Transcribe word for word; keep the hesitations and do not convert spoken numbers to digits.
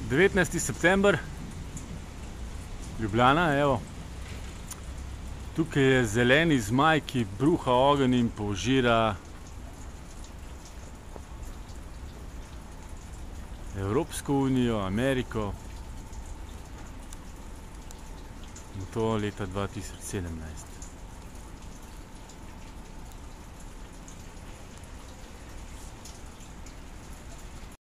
devetnajsti september, Ljubljana, evo. Tukaj je zeleni zmaj, ki bruha ogenj in požira Evropsko unijo, Ameriko. In to leta dva tisoč sedemnajst.